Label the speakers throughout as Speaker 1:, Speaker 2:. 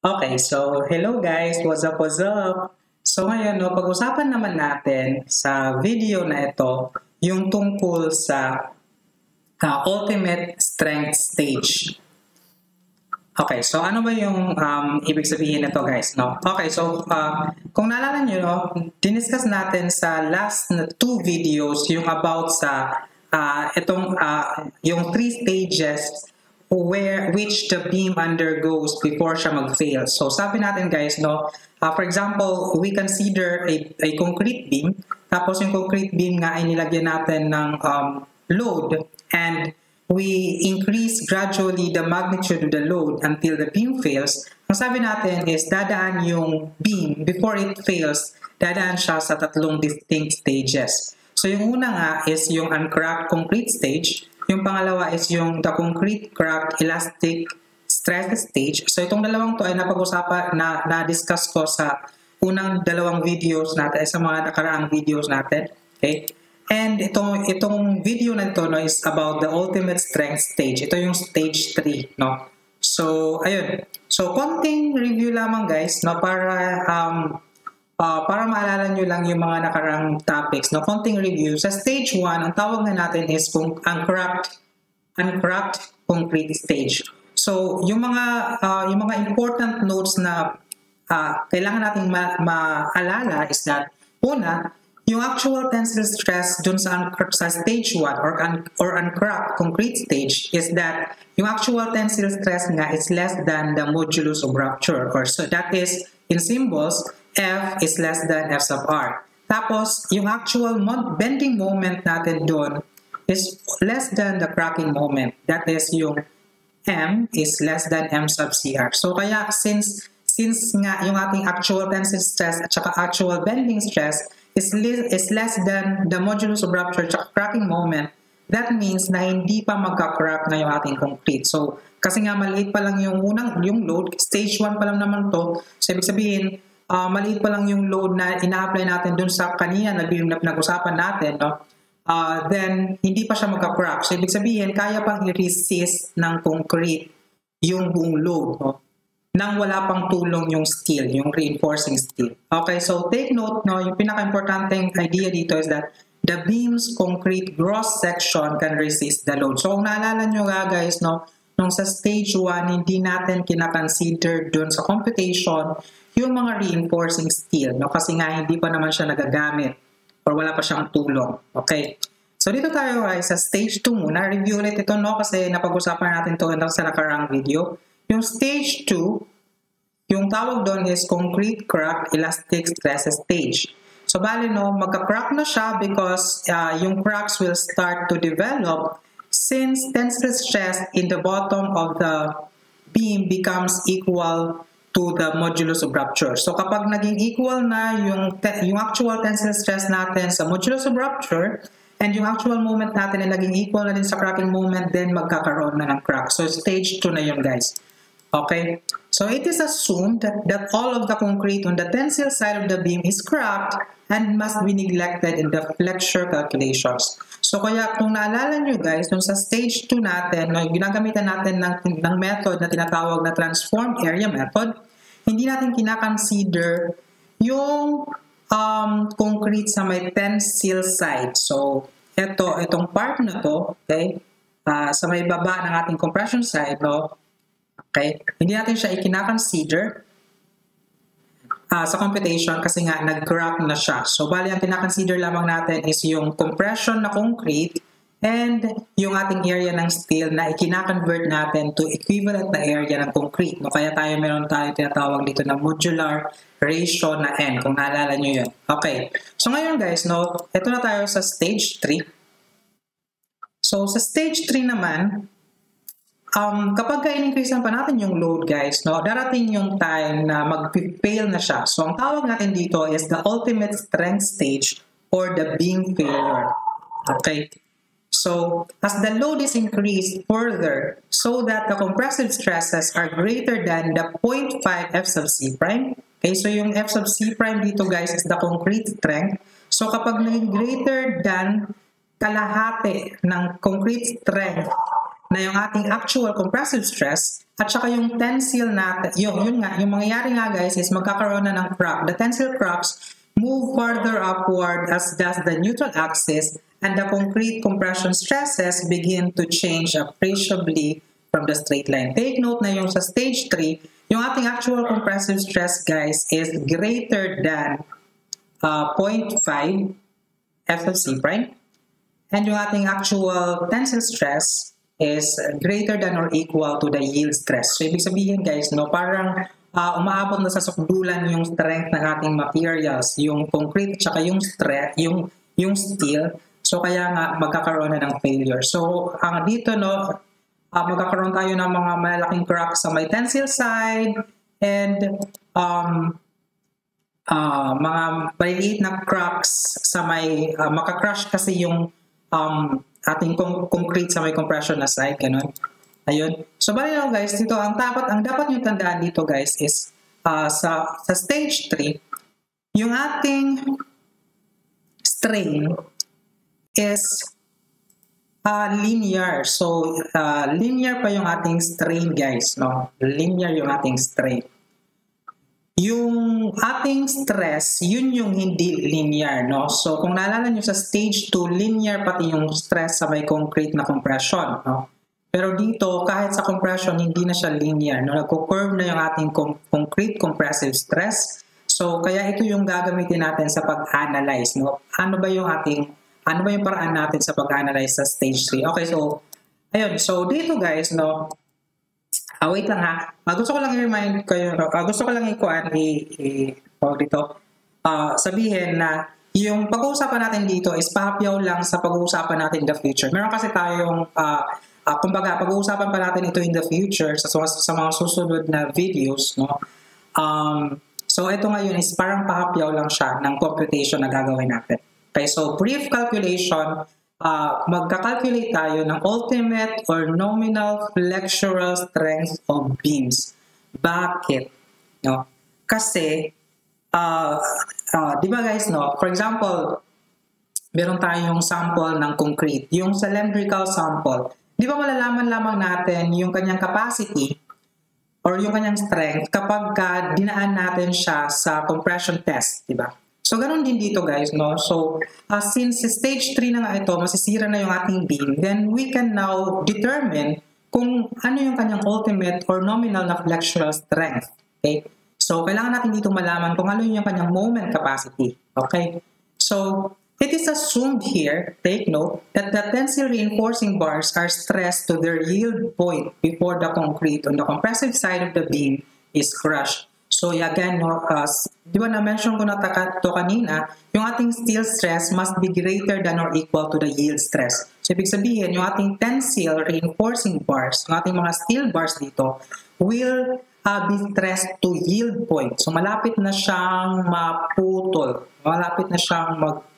Speaker 1: Okay, so hello guys, what's up, what's up? So ngayon, no, pag-usapan naman natin sa video na ito yung tungkol sa ultimate strength stage. Okay, so ano ba yung ibig sabihin nito guys? No? Okay, so kung naalala nyo, no, diniscuss natin sa last na two videos yung about sa yung three stages which the beam undergoes before siya mag-fail. So sabi natin guys, no, for example, we consider a concrete beam, tapos yung concrete beam nga ay nilagyan natin ng load, and we increase gradually the magnitude of the load until the beam fails. Ang sabi natin is dadaan yung beam before it fails, dadaan siya sa tatlong distinct stages. So yung una nga is yung uncracked concrete stage, yung pangalawa is yung the concrete cracked elastic stress stage. So itong dalawang to ay napag-usapan na-discuss ko sa unang dalawang videos natin, sa mga nakaraang videos natin. Okay? And itong video na ito, no, is about the ultimate strength stage. Ito yung stage 3, no. So ayun. So konting review lamang guys, no, para maalala nyo lang yung mga nakarang topics, no. Konting review. Sa stage 1, ang tawag na natin is uncracked concrete stage. So yung mga important notes na kailangan nating maalala is that una, yung actual tensile stress dun sa stage 1 or uncracked concrete stage is that yung actual tensile stress nga is less than the modulus of rupture, or so that is in symbols F is less than F sub R. Tapos yung actual bending moment natin dun is less than the cracking moment, that is yung M is less than M sub CR. So kaya since nga yung ating actual tensile stress at saka actual bending stress is less than the modulus of rupture at cracking moment, that means na hindi pa magka-crack na yung ating concrete. So, kasi nga maliit pa lang yung load, stage 1 pa lang naman to, so ibig sabihin, maliit pa lang yung load na ina-apply natin dun sa kanina na pinag-usapan natin, no? Then, hindi pa siya magka-crack. So, ibig sabihin, kaya pang i-resist ng concrete yung buong load, no? Nang wala pang tulong yung steel, yung reinforcing steel. Okay, so take note, no, yung pinaka-importanteng idea dito is that the beam's concrete gross section can resist the load. So kung naalala nyo nga guys, no, nung sa stage 1, hindi natin kinakonsider dun sa computation yung mga reinforcing steel, no, kasi nga hindi pa naman siya nagagamit or wala pa siyang tulong. Okay. So dito tayo guys sa stage 2 muna. Review ulit ito, no, kasi napag-usapan natin ito sa nakarang video. Yung stage 2, yung tawag doon is concrete cracked elastic stress stage. So bali no, magka-crack na siya because yung cracks will start to develop since tensile stress in the bottom of the beam becomes equal to the modulus of rupture. So kapag naging equal na yung actual tensile stress natin sa modulus of rupture, and yung actual moment natin ay naging equal na din sa cracking moment, then magkakaroon na ng crack. So stage 2 na yun guys. Okay, so it is assumed that all of the concrete on the tensile side of the beam is cracked and must be neglected in the flexure calculations. So kaya kung naalala nyo guys, nung sa stage 2 natin, no, ginagamitan natin ng method na tinatawag na transformed area method, hindi natin kinakonsider yung concrete sa may tensile side. So itong part na to, okay, sa may baba ng ating compression side, no, okay? Hindi natin siya ikina-consider sa computation kasi nga nag-crack na siya. So, bali ang kina-consider lamang natin is yung compression na concrete and yung ating area ng steel na ikina-convert natin to equivalent na area ng concrete. No? Kaya meron tayo tinatawag dito na modular ratio na N, kung naalala nyo yun. Okay. So, ngayon guys, no, ito na tayo sa stage 3. So, sa stage 3 naman, kapag in-increase pa natin yung load guys, no, darating yung time na mag-fail na siya. So ang tawag natin dito is the ultimate strength stage or the beam failure. Okay. So as the load is increased further so that the compressive stresses are greater than the 0.5 F sub C prime. Okay, so yung F sub C prime dito guys is the concrete strength. So kapag naging greater than kalahati ng concrete strength na yung ating actual compressive stress at saka yung tensile natin, yun nga, yung mangyayari nga guys is magkakaroon na ng crack. The tensile cracks move further upward as does the neutral axis, and the concrete compression stresses begin to change appreciably from the straight line. Take note na yung sa stage 3, yung ating actual compressive stress guys is greater than 0.5 FLC prime, and yung ating actual tensile stress is greater than or equal to the yield stress. So ibig sabihin guys, no, parang umaabot na sa sukdulan yung strength ng ating materials, yung concrete tsaka yung steel. So kaya nga magkakaroon na ng failure. So dito no, magkakaroon tayo ng mga malalaking cracks sa may tensile side and mga maliliit na cracks sa may makakrush kasi yung ating concrete sa may compression na side, ganun. Ayun. So bali lang guys, dito ang dapat niyo tandaan dito guys is sa stage 3, yung ating strain is linear. So linear pa yung ating strain guys, no? Linear yung ating strain. Yung ating stress, yun yung hindi linear, no? So kung naalala nyo sa stage 2, linear pati yung stress sa may concrete na compression, no? Pero dito, kahit sa compression, hindi na siya linear, no? Nagko-curve na yung ating concrete compressive stress. So kaya ito yung gagamitin natin sa pag-analyze, no? Ano ba yung paraan natin sa pag-analyze sa stage 3? Okay, so ayun. So dito guys, no? Wait lang ha. Gusto ko lang i-remind kayo, gusto ko lang sabihin na yung pag-uusapan natin dito is pahapyaw lang sa pag-uusapan natin in the future. Meron kasi tayong, kumbaga, pag-uusapan pa natin ito in the future sa mga susunod na videos, no? So ito ngayon is parang pahapyaw lang siya ng computation na gagawin natin. Okay, so brief calculation. Magka-calculate tayo ng ultimate or nominal flexural strength of beams. Bakit? No? Kasi, di ba guys, no? For example, meron tayong sample ng concrete. Yung cylindrical sample, di ba malalaman lamang natin yung kanyang capacity or yung kanyang strength kapag dinaan natin siya sa compression test, di ba? So, ganun din dito guys, no? So, since stage 3 na nga ito, masisira na yung ating beam, then we can now determine kung ano yung kanyang ultimate or nominal na flexural strength. Okay? So, kailangan natin dito malaman kung ano yung kanyang moment capacity. Okay? So, it is assumed here, take note, that the tensile reinforcing bars are stressed to their yield point before the concrete on the compressive side of the beam is crushed. So again, no, di ba na-mention ko na to kanina, yung ating steel stress must be greater than or equal to the yield stress. So ibig sabihin, yung ating tensile reinforcing bars, yung ating mga steel bars dito, will be stressed to yield point. So malapit na siyang maputol. Malapit na siyang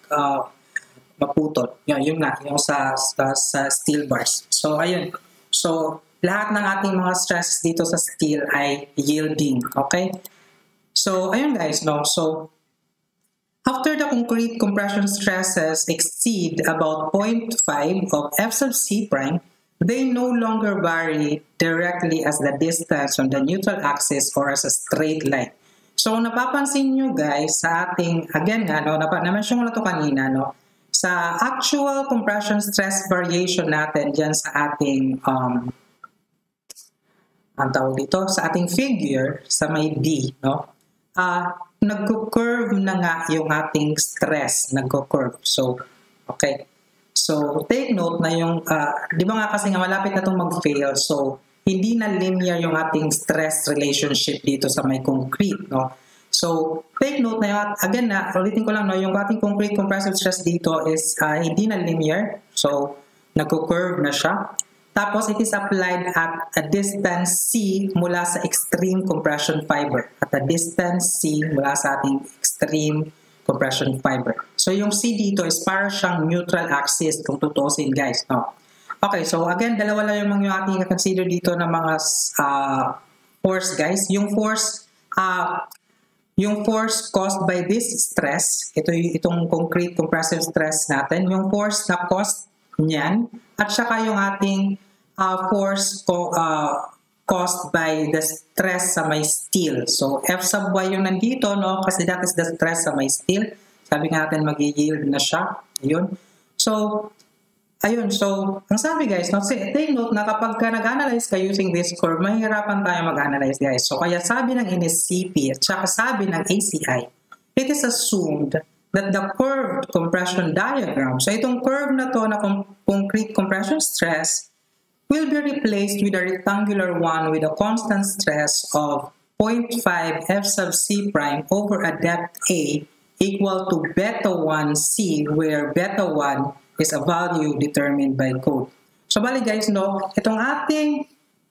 Speaker 1: maputol. Yun na, yung sa steel bars. So ayun. So lahat ng ating mga stresses dito sa steel ay yielding. Okay? So, ayun guys, no? So, after the concrete compression stresses exceed about 0.5 of F sub C prime, they no longer vary directly as the distance from the neutral axis or as a straight line. So, napapansin nyo guys sa ating, again nga, no? Na-mention ko na ito kanina, no? Sa actual compression stress variation natin dyan sa ating ang tawag dito, sa ating figure, sa may D, no? Nagko-curve na nga yung ating stress, nagko-curve. So, okay. So, take note na yung, di ba nga kasi nga malapit na itong mag-fail, so, hindi na linear yung ating stress relationship dito sa may concrete, no? So, take note na yung, again na, ulitin ko lang, no, yung ating concrete compressive stress dito is hindi na linear, so, nagko-curve na siya. Tapos, it is applied at a distance C mula sa extreme compression fiber. At a distance C mula sa ating extreme compression fiber. So, yung C dito is para siyang neutral axis kung tutusin guys. No? Okay, so again, dalawa lang yung ating consider dito ng mga force guys. Yung force caused by this stress, itong concrete compressive stress natin, yung force na caused niyan, at saka yung ating force caused by the stress sa may steel. So, F sub y yung nandito, no? Kasi that is the stress sa may steel. Sabi natin, mag-yield na siya. Ayun. So, ayun. So, ang sabi guys, no? Take note na kapag ka nag-analyze ka using this curve, mahirapan tayo mag-analyze guys. So, kaya sabi ng NSCP at saka sabi ng ACI, it is assumed that the curved compression diagram, so itong curve na to na concrete compression stress, will be replaced with a rectangular one with a constant stress of 0.5 F sub C prime over a depth A equal to beta 1 C, where beta 1 is a value determined by code. So bali guys, no, itong ating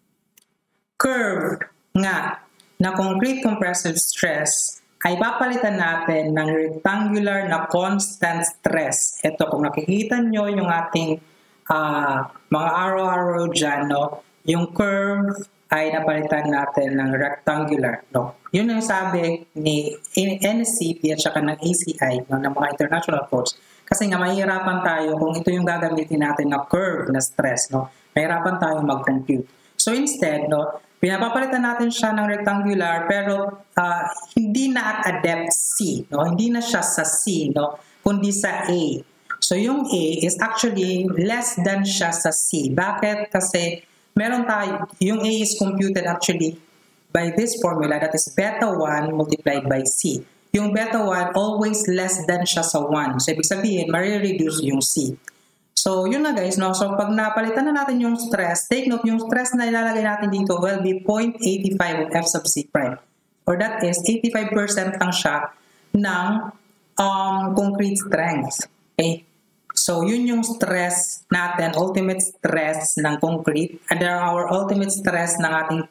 Speaker 1: curve nga na concrete compressive stress ay papalitan natin ng rectangular na constant stress. Ito, kung nakikita nyo yung ating mga arrow-arrow dyan, no? Yung curve ay napalitan natin ng rectangular. No? Yun ang sabi ni NSCP at saka ng ACI, no, ng mga international codes. Kasi nga mahirapan tayo kung ito yung gagamitin natin na curve na stress. No? Mahirapan tayo mag-compute. So instead, no, pinapapalitan natin siya ng rectangular pero hindi na at a depth C. No? Hindi na siya sa C, no? Kundi sa A. So, yung A is actually less than siya sa C. Bakit? Kasi meron tayo, yung A is computed actually by this formula, that is beta 1 multiplied by C. Yung beta 1 always less than siya sa 1. So, ibig sabihin, marireduce yung C. So, yun na guys, no? So, pag napalitan na natin yung stress, take note, yung stress na ilalagay natin dito will be 0.85 of F sub C prime. Or that is, 85% lang siya ng concrete strength. Okay? So, yun yung stress natin, ultimate stress ng concrete. And then our ultimate stress ng ating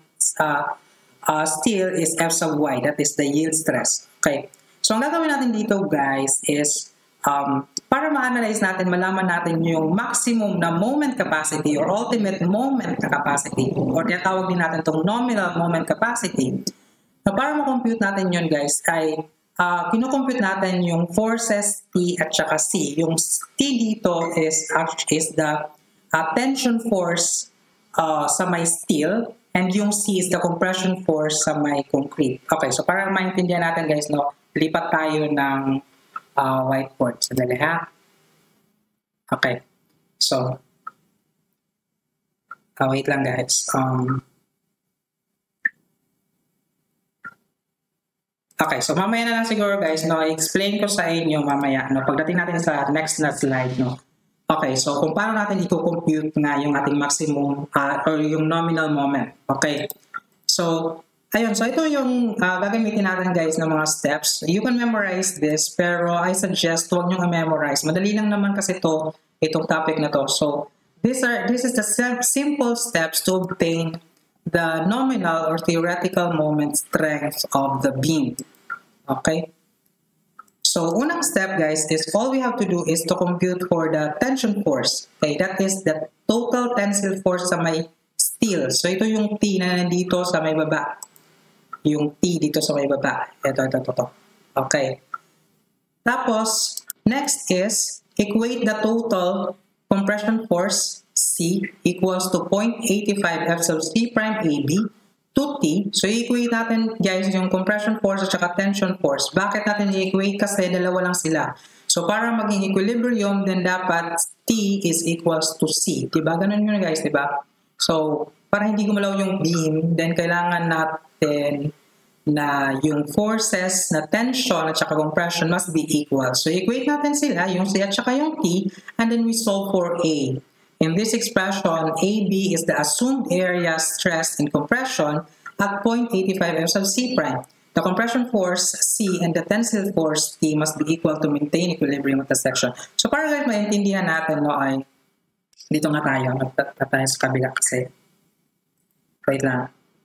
Speaker 1: steel is F sub Y. That is the yield stress. Okay. So, ang gagawin natin dito, guys, is para ma-analyze natin, malaman natin yung maximum na moment capacity or ultimate moment capacity or tinatawag din natin itong nominal moment capacity. Na para ma-compute natin yun, guys, ay kinocompute natin yung forces T at saka C. Yung T dito is the tension force sa may steel and yung C is the compression force sa may concrete. Okay, so para maintindihan natin guys, no, lipat tayo ng whiteboard. Sadali ha. Okay, so wait lang guys. Okay, so mamaya na lang siguro guys, no, i-explain ko sa inyo mamaya, no, pagdating natin sa next na slide, no. Okay, so kung paano natin i-compute nga yung ating maximum or yung nominal moment. Okay, so ayun, so ito yung gagamitin natin guys ng mga steps. You can memorize this, pero I suggest huwag nyo memorize. Madali lang naman kasi itong topic na to. So this is the simple steps to obtain the nominal or theoretical moment strength of the beam. Okay? So, unang step guys is all we have to do is to compute for the tension force. Okay? That is the total tensile force sa may steel. So, ito yung T na nandito sa may baba. Yung T dito sa may baba. Ito. Okay. Tapos, next is equate the total compression force C equals to 0.85 F sub C prime AB to T. So, i-equate natin guys yung compression force at saka tension force. Bakit natin i-equate? Kasi dalawa lang sila. So, para maging equilibrium, then dapat T is equals to C. Diba? Ganun yun guys, diba? So, para hindi gumalaw yung beam, then kailangan natin na yung forces na tension at saka compression must be equal. So, equate natin sila, yung C at saka yung T, and then we solve for A. In this expression, AB is the assumed area stressed in compression at 0.85 F sub C prime. The compression force C and the tensile force T must be equal to maintain equilibrium at the section. So, para guys maintindihan natin, no, ay dito nga tayo. Magtata tayo sa kabila kasi. Wait lang.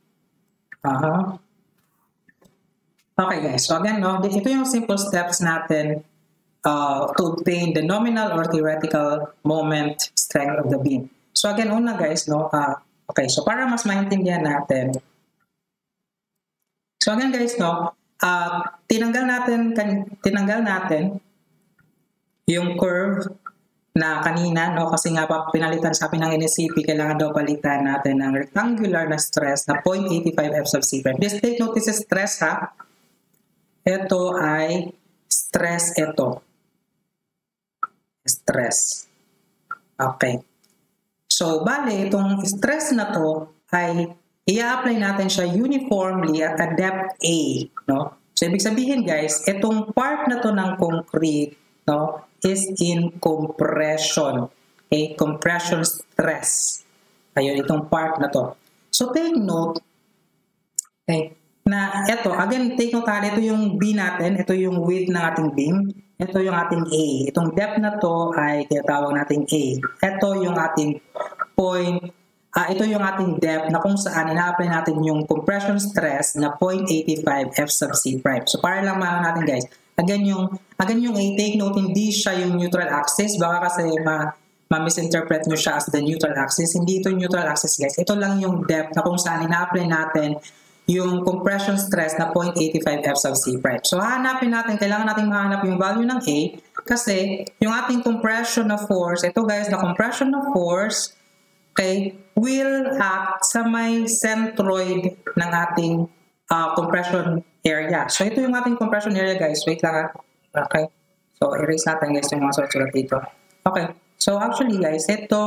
Speaker 1: Okay guys, so again, no, ito yung simple steps natin to obtain the nominal or theoretical moment strength of the beam. So again, una guys, no, okay, so para mas maintindihan natin. So again guys, no, tinanggal natin yung curve na kanina, no? Kasi nga pa pinalitan sa akin ng NSCP, kailangan daw palitan natin ng rectangular na stress na 0.85 F sub C prime. Just take note, this is stress ha. Ito ay stress ito. Stress. Okay. So, bale, itong stress na to ay i-apply natin siya uniformly at a depth A, no? So, ibig sabihin guys, itong part na to ng concrete, no, is in compression. Okay? Compression stress. Ayun, itong part na to. So, take note, okay, na ito, again, take note ito yung B natin, ito yung width ng ating beam, ito yung ating A. Itong depth na to ay tinatawag nating A. Ito yung ating point, ito yung ating depth na kung saan ina-apply natin yung compression stress na 0.85 F sub C prime. So para lang maano natin guys, again yung A, take note, hindi siya yung neutral axis. Baka kasi ma-misinterpret nyo siya as the neutral axis. Hindi ito neutral axis guys. Ito lang yung depth na kung saan ina-apply natin yung compression stress na 0.85 F sub C prime. So hahanapin natin, kailangan natin mahanap yung value ng A kasi yung ating compression na force, ito guys, na compression na force, okay, will act sa may centroid ng ating compression area. So ito yung ating compression area guys. Wait lang ha. Okay. So erase natin guys yung mga sulat dito. Okay. So actually guys,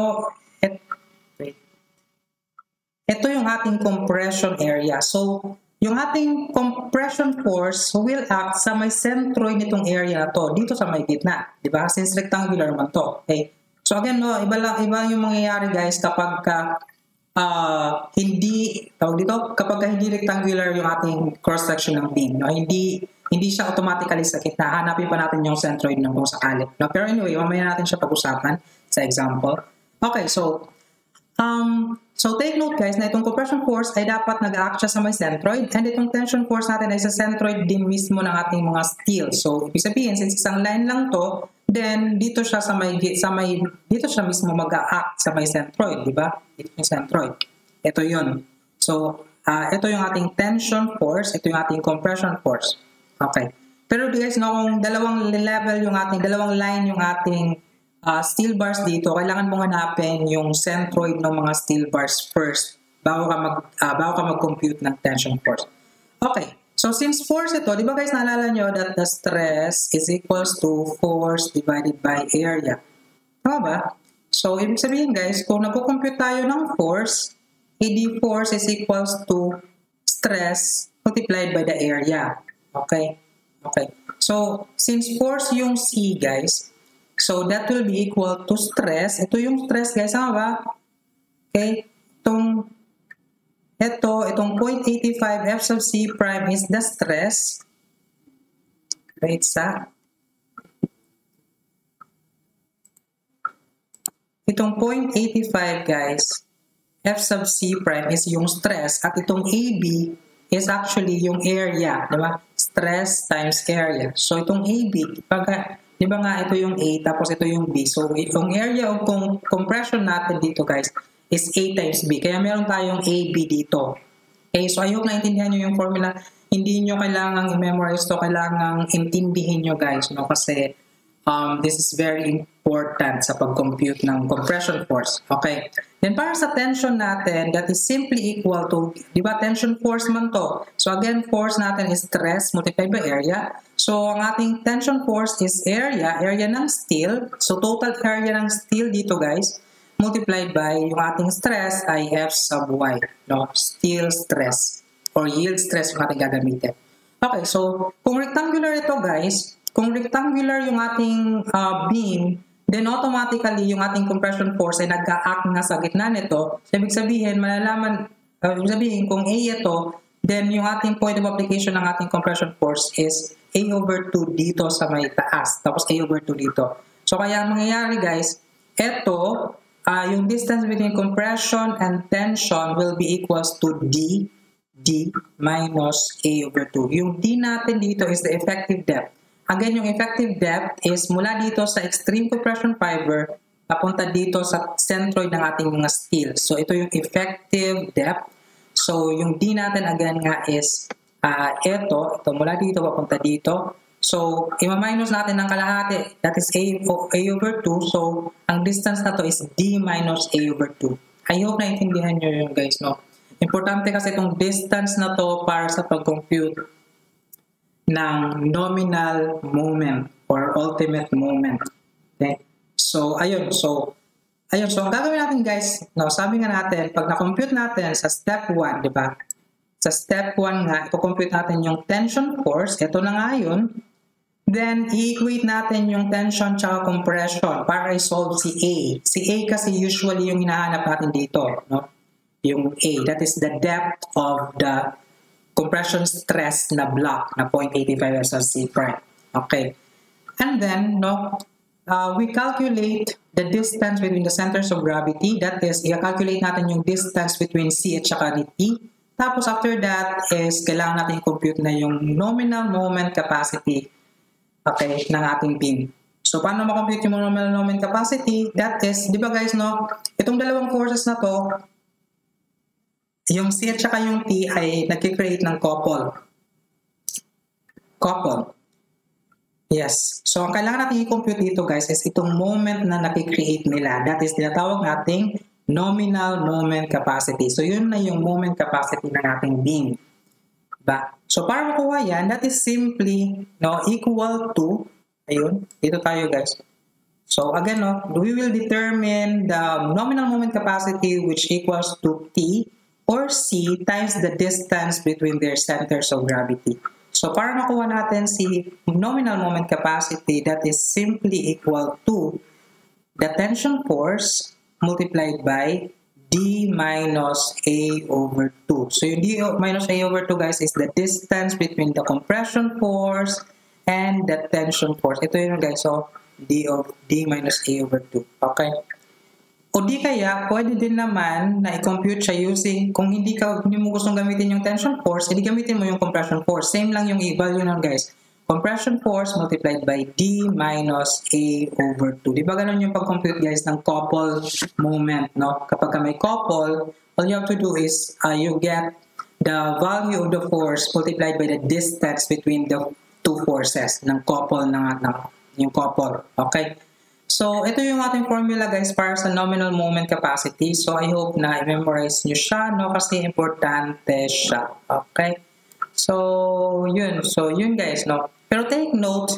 Speaker 1: ito yung ating compression area. So, yung ating compression force will act sa may centroid nitong area na to, dito sa may gitna. Diba? Since rectangular man to. Okay? So again, no, iba yung mangyayari guys kapag hindi rectangular yung ating cross-section ng beam. No? Hindi siya automatically sa gitna. Hanapin pa natin yung centroid ng kung sakali. No? Pero anyway, mamaya natin siya pag-usapan sa example. Okay, so take note guys na itong compression force ay dapat nag-act siya sa may centroid and itong tension force natin ay sa centroid din mismo ng ating mga steel. So, ibig sabihin, since isang line lang to, then dito siya dito siya mismo mag-act sa may centroid, di ba? Ito yung centroid. Ito yun. So, ito yung ating tension force, ito yung ating compression force. Okay. Pero guys, no, kung dalawang line yung ating steel bars dito, kailangan mong hanapin yung centroid ng mga steel bars first bago ka mag-compute ng tension force. Okay, so since force ito, di ba guys, naalala nyo that the stress is equals to force divided by area. Tama ba? So, ibig sabihin guys, kung nagko-compute tayo ng force, AD force is equals to stress multiplied by the area. Okay? Okay. So, since force yung C guys, so, that will be equal to stress. Ito yung stress, guys. Sama ba? Okay. Itong 0.85 F sub C prime is the stress. Wait sa. Itong 0.85, guys, F sub C prime is yung stress. At itong AB is actually yung area. Diba? Stress times area. So, itong AB, di ba nga ito yung A tapos ito yung B. So, yung area of compression natin dito guys is A times B. Kaya meron tayong AB dito. Okay, so I hope naintindihan nyo yung formula. Hindi nyo kailangang i-memorize to, kailangang intindihin nyo guys. No? Kasi this is very important sa pag-compute ng compression force. Okay. Then para sa tension natin, that is simply equal to, di ba tension force man to. So again, force natin is stress multiplied by area. So ang ating tension force is area ng steel. So total area ng steel dito guys, multiplied by yung ating stress ay F sub Y. No? Steel stress or yield stress yung ating gagamitin. Okay, so kung rectangular ito guys, kung rectangular yung ating beam, then automatically yung ating compression force ay nag-act na sa gitna nito. So, ibig sabihin, kung A ito, then yung ating point of application ng ating compression force is A over 2 dito sa may taas. Tapos A over 2 dito. So, kaya ang mangyayari guys, ito, yung distance between compression and tension will be equals to D minus A over 2. Yung D natin dito is the effective depth. Again, yung effective depth is mula dito sa extreme compression fiber papunta dito sa centroid ng ating mga steel. So, ito yung effective depth. So, yung D natin again nga is ito mula dito papunta dito. So, ima-minus natin ng kalahati. That is A over 2. So, ang distance na to is D minus A over 2. I hope naintindihan nyo yun guys, no? Importante kasi itong distance na to para sa pag-compute ng nominal moment or ultimate moment. Okay? So, ayun. So, ang gagawin natin guys, no, sabi nga natin, pag na-compute natin sa step 1, di ba? Sa step 1 nga, i-compute natin yung tension force. Ito na nga yun. Then, i-equate natin yung tension tsaka compression para i-solve si A. Si A kasi usually yung hinahanap natin dito. No? Yung A, that is the depth of the compression stress na block na 0.85 SLC prime. Okay. And then, no, we calculate the distance between the centers of gravity. That is, i-calculate natin yung distance between C at saka T. Tapos after that is, kailangan natin i-compute na yung nominal moment capacity, okay, ng ating beam. So, paano makompute yung nominal moment capacity? That is, di ba guys, no, itong dalawang forces na to, yung C at saka yung T ay nag-create ng couple. Couple. Yes. So, ang kailangan natin i-compute dito guys is itong moment na nag-create nila. That is, tinatawag nating nominal moment capacity. So, yun na yung moment capacity ng ating beam. Diba? So, para makuha yan, that is simply, no, equal to, ayun, dito tayo guys. So, again, no, we will determine the nominal moment capacity which equals to T or C times the distance between their centers of gravity. So, para makuha natin si nominal moment capacity, that is simply equal to the tension force multiplied by D minus A over 2. So, yung D minus A over 2, guys, is the distance between the compression force and the tension force. Ito yun, guys. So, D minus A over 2. Okay? O di kaya, pwede din naman na i-compute siya using, kung hindi mo gustong gamitin yung tension force, hindi gamitin mo yung compression force. Same lang yung i-value nun, guys. Compression force multiplied by D minus A over 2. Di ba ganun yung pag-compute guys ng couple moment, no? Kapag may couple, all you have to do is you get the value of the force multiplied by the distance between the two forces ng couple yung couple. Okay? So, ito yung ating formula guys para sa nominal moment capacity. So, I hope na i-memorize nyo siya, no? Kasi importante siya. Okay? So, yun. So, yun guys, no? Pero take note,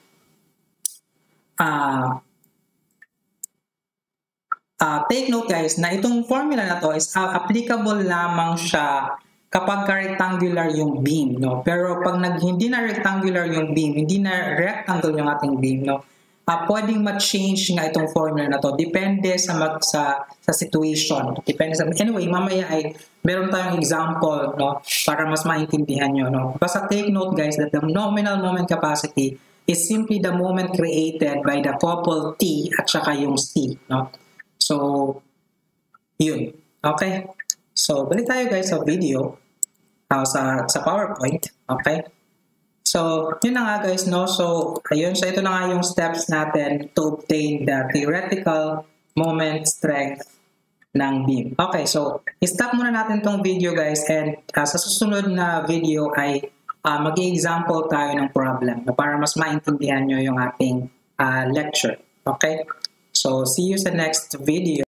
Speaker 1: guys, na itong formula na to is applicable lamang siya kapag rectangular yung beam, no? Pero pag hindi na rectangular yung beam, hindi na rectangle yung ating beam, no? Pwedeng ma-change nga itong formula na to. Depende sa situation. Depende sa, anyway, mamaya ay meron tayong example, no, para mas maintindihan nyo, no. Basta take note guys that the nominal moment capacity is simply the moment created by the couple T at saka yung C, no. So, yun. Okay? So, balik tayo guys sa video, sa PowerPoint. Okay? So, yun na nga guys, no? So, ayun. So, ito na nga yung steps natin to obtain the theoretical moment strength ng beam. Okay, so, stop muna natin tong video guys and sa susunod na video ay mag-i-example tayo ng problem para mas maintindihan nyo yung ating lecture. Okay? So, see you sa next video.